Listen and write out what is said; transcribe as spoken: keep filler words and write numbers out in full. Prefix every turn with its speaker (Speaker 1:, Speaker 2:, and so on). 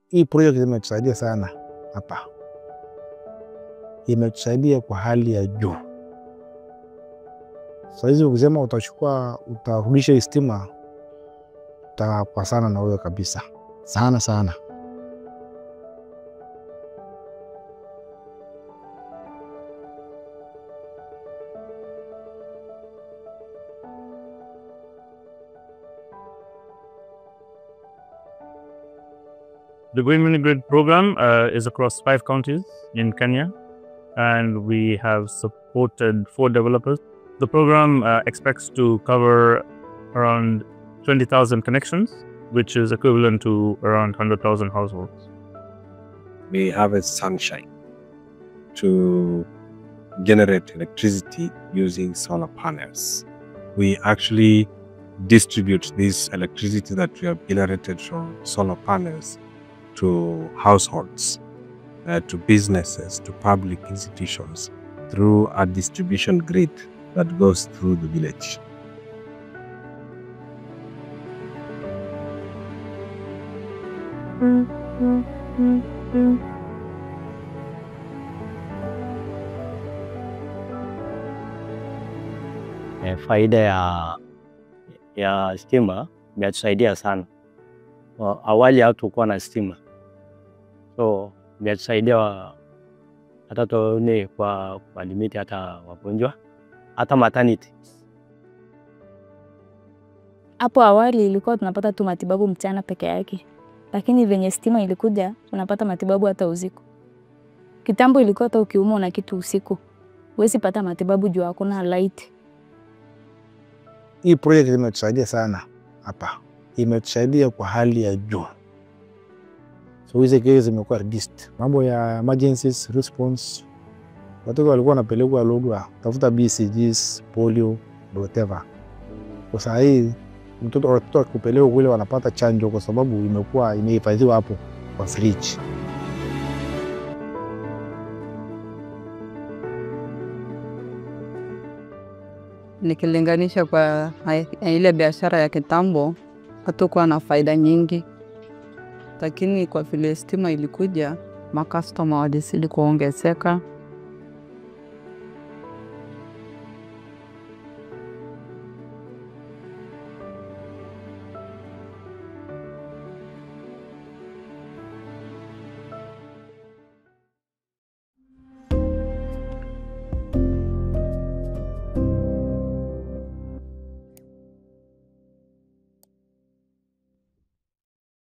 Speaker 1: Hii project imetusaidia sana hapa. Imetusaidia kwa hali ya juu. Sasa hizi ukisema utachukua utarudisha stima, utakuwa sana na wewe kabisa. Sana sana.
Speaker 2: The Green Mini Grid program uh, is across five counties in Kenya, and we have supported four developers. The program uh, expects to cover around twenty thousand connections, which is equivalent to around one hundred thousand households.
Speaker 3: We have a sunshine to generate electricity using solar panels. We actually distribute this electricity that we have generated from solar panels to households, uh, to businesses, to public institutions through a distribution grid that goes through the village.
Speaker 4: E, faida ya, ya stima imetusaidia sana. Awali hatukuwa na stima, so imetusaidia hata tuone kwa, kwa limiti hata wagonjwa, hata maternity.
Speaker 5: Hapo awali ilikuwa tunapata tu matibabu mchana peke yake, lakini venye stima ilikuja unapata matibabu hata usiku. Kitambo ilikuwa hata ukiumwa na kitu usiku huwezi pata matibabu juu hakuna light.
Speaker 1: Hii project imetusaidia sana hapa. Imetusaidia kwa hali ya juu. So hizi kesi zimekuwa reduced. Mambo ya emergencies response, watu walikuwa wanapelekwa Lodwar tafuta B C Gs, polio, whatever. Kwa sasa hii mtoto watoto kupelekwa kule wanapata chanjo kwa sababu imekuwa imehifadhiwa hapo kwa fridge.
Speaker 6: Nikilinganisha kwa ile biashara ya kitambo, hatukuwa na faida nyingi. Lakini kwa vile stima ilikuja, makastoma walizidi kuongezeka.